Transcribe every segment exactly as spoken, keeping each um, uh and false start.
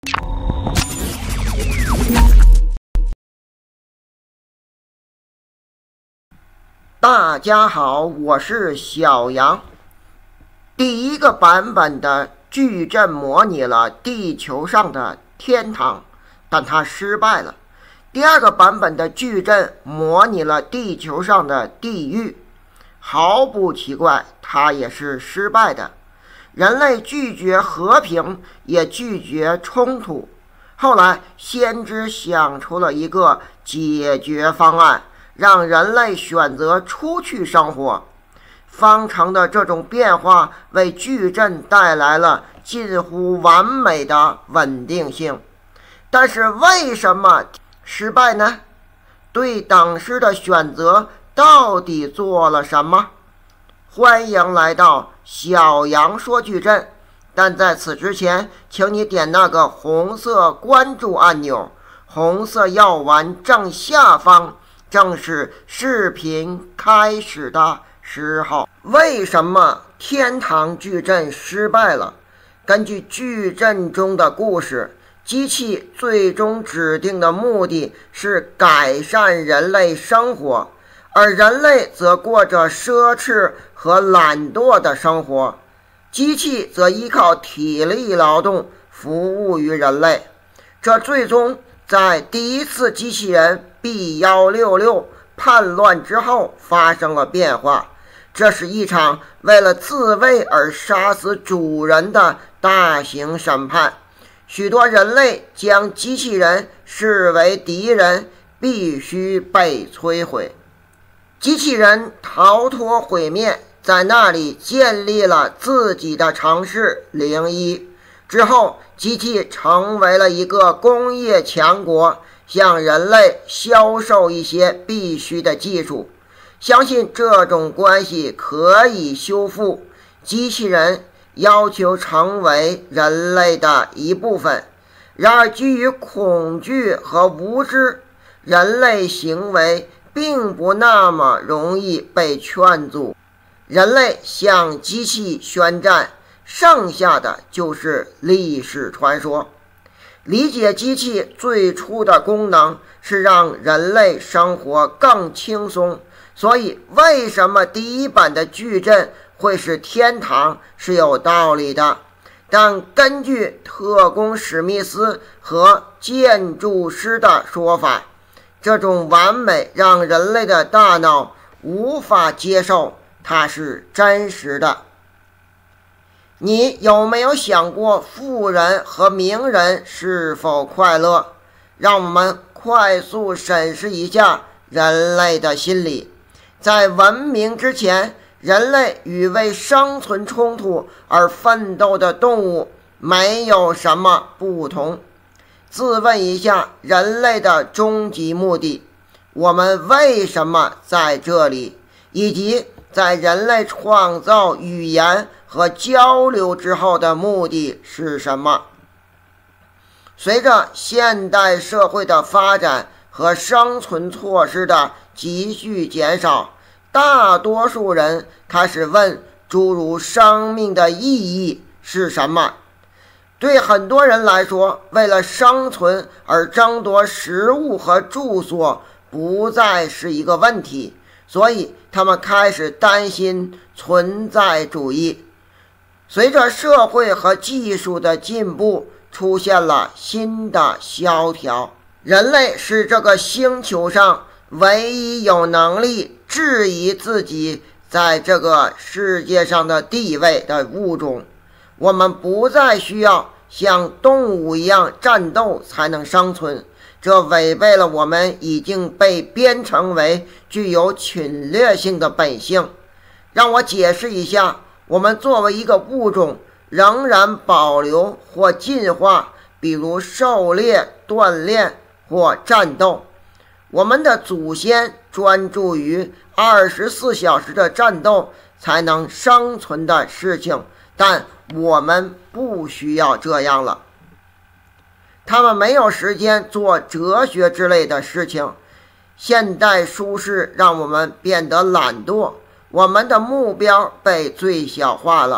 大家好，我是小杨。第一个版本的矩阵模拟了地球上的天堂，但它失败了。第二个版本的矩阵模拟了地球上的地狱，毫不奇怪，它也是失败的。人类拒绝和平，也拒绝冲突。后来，先知想出了一个解决方案，让人类选择出去生活。方程的这种变化为矩阵带来了近乎完美的稳定性。但是为什么失败呢？对等式的选择到底做了什么？欢迎来到小杨说矩阵，但在此之前，请你点那个红色关注按钮，红色药丸正下方正是视频开始的时候。为什么天堂矩阵失败了？根据矩阵中的故事，机器最终指定的目的是改善人类生活，而人类则过着奢侈和懒惰的生活。机器则依靠体力劳动服务于人类，这最终在第一次机器人 B 一六六叛乱之后发生了变化。这是一场为了自卫而杀死主人的大型审判，许多人类将机器人视为敌人，必须被摧毁。机器人逃脱毁灭，在那里建立了自己的城市零一。之后，机器成为了一个工业强国，向人类销售一些必须的技术。相信这种关系可以修复，机器人要求成为人类的一部分。然而基于恐惧和无知，人类行为并不那么容易被劝阻。人类向机器宣战，剩下的就是历史传说。理解机器最初的功能是让人类生活更轻松，所以为什么第一版的矩阵会是天堂是有道理的。但根据特工史密斯和建筑师的说法，这种完美让人类的大脑无法接受，它是真实的。你有没有想过富人和名人是否快乐？让我们快速审视一下人类的心理。在文明之前，人类与为生存冲突而奋斗的动物没有什么不同。自问一下人类的终极目的，我们为什么在这里，以及在人类创造语言和交流之后的目的是什么？随着现代社会的发展和生存措施的急剧减少，大多数人开始问诸如生命的意义是什么。对很多人来说，为了生存而争夺食物和住所不再是一个问题，所以他们开始担心存在主义。随着社会和技术的进步，出现了新的萧条。人类是这个星球上唯一有能力质疑自己在这个世界上的地位的物种。我们不再需要像动物一样战斗才能生存，这违背了我们已经被编程为具有侵略性的本性。让我解释一下，我们作为一个物种仍然保留或进化，比如狩猎、锻炼或战斗。我们的祖先专注于二十四小时的战斗才能生存的事情，但我们不需要这样了。他们没有时间做哲学之类的事情。现代舒适让我们变得懒惰，我们的目标被最小化了。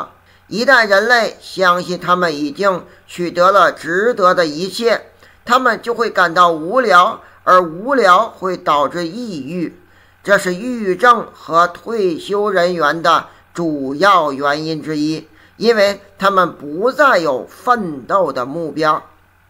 一旦人类相信他们已经取得了值得的一切，他们就会感到无聊，而无聊会导致抑郁，这是抑郁症和退休人员的主要原因之一，因为他们不再有奋斗的目标。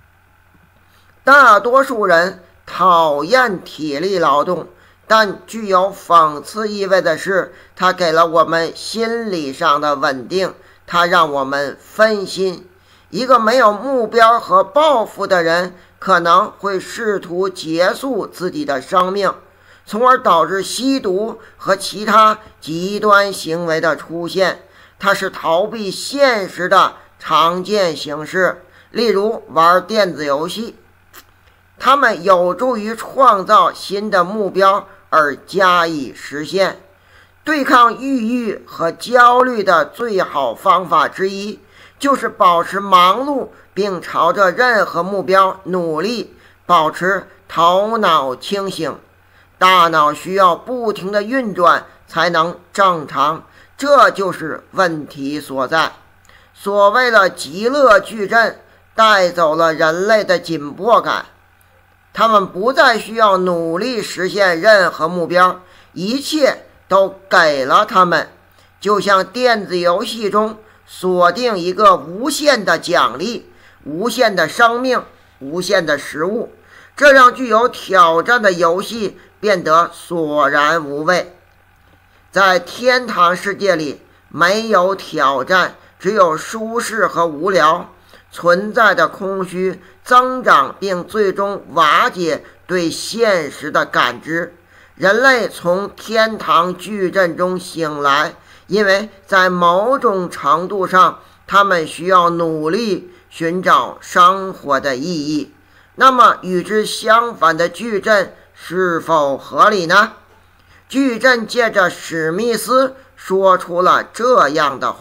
大多数人讨厌体力劳动，但具有讽刺意味的是，它给了我们心理上的稳定，它让我们分心。一个没有目标和抱负的人可能会试图结束自己的生命，从而导致吸毒和其他极端行为的出现。它是逃避现实的常见形式，例如玩电子游戏。它们有助于创造新的目标而加以实现。对抗抑郁和焦虑的最好方法之一，就是保持忙碌并朝着任何目标努力，保持头脑清醒。大脑需要不停地运转才能正常，这就是问题所在。所谓的极乐矩阵带走了人类的紧迫感，他们不再需要努力实现任何目标，一切都给了他们，就像电子游戏中锁定一个无限的奖励、无限的生命、无限的食物，这让具有挑战的游戏变得索然无味。在天堂世界里，没有挑战，只有舒适和无聊。存在的空虚增长，并最终瓦解对现实的感知。人类从天堂矩阵中醒来，因为在某种程度上，他们需要努力寻找生活的意义。那么，与之相反的矩阵是否合理呢？矩阵借着史密斯说出了这样的话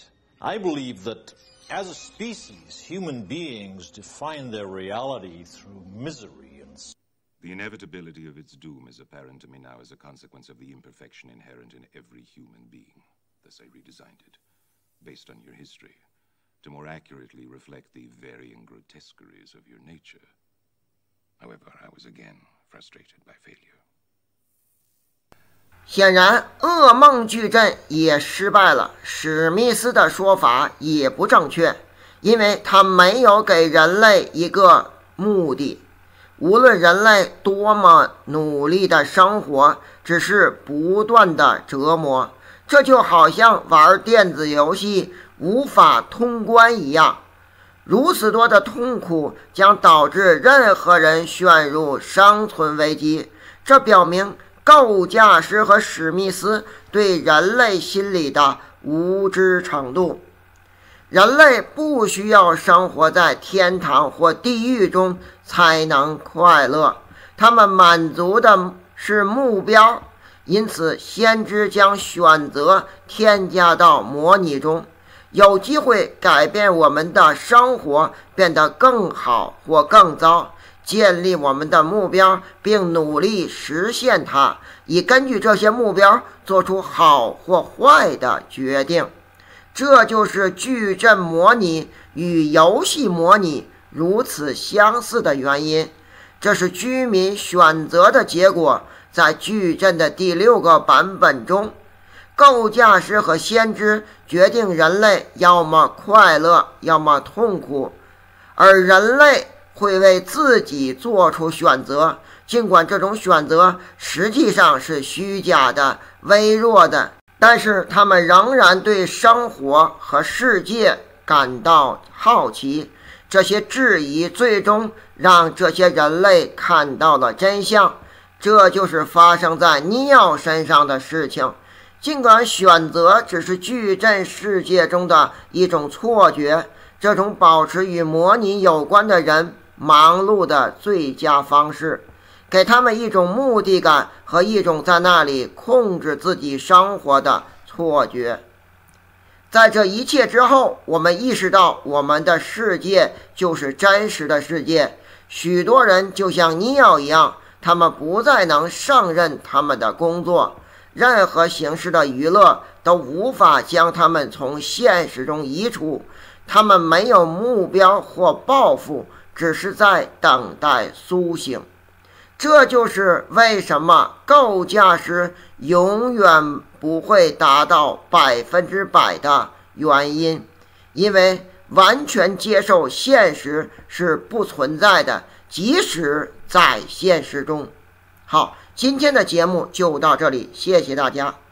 I believe that as a species, human beings define their reality through misery and The inevitability of its doom is apparent to me now as a consequence of the imperfection inherent in every human being. Thus I redesigned it, based on your history, to more accurately reflect the varying grotesqueries of your nature. However, I was again frustrated by failure. 显然，噩梦矩阵也失败了。史密斯的说法也不正确，因为他没有给人类一个目的。无论人类多么努力的生活，只是不断的折磨。这就好像玩电子游戏无法通关一样。如此多的痛苦将导致任何人陷入生存危机。这表明构架师和史密斯对人类心理的无知程度。人类不需要生活在天堂或地狱中才能快乐，他们满足的是目标，因此先知将选择添加到模拟中，有机会改变我们的生活，变得更好或更糟，建立我们的目标并努力实现它，以根据这些目标做出好或坏的决定。这就是矩阵模拟与游戏模拟如此相似的原因。这是居民选择的结果。在矩阵的第六个版本中，构架师和先知决定人类要么快乐，要么痛苦，而人类会为自己做出选择，尽管这种选择实际上是虚假的、微弱的，但是他们仍然对生活和世界感到好奇。这些质疑最终让这些人类看到了真相，这就是发生在尼奥身上的事情。尽管选择只是矩阵世界中的一种错觉，这种保持与模拟有关的人忙碌的最佳方式，给他们一种目的感和一种在那里控制自己生活的错觉。在这一切之后，我们意识到我们的世界就是真实的世界。许多人就像尼奥一样，他们不再能胜任他们的工作，任何形式的娱乐都无法将他们从现实中移除。他们没有目标或抱负，只是在等待苏醒。这就是为什么构架师永远不会达到百分之百的原因，因为完全接受现实是不存在的，即使在现实中。好，今天的节目就到这里，谢谢大家。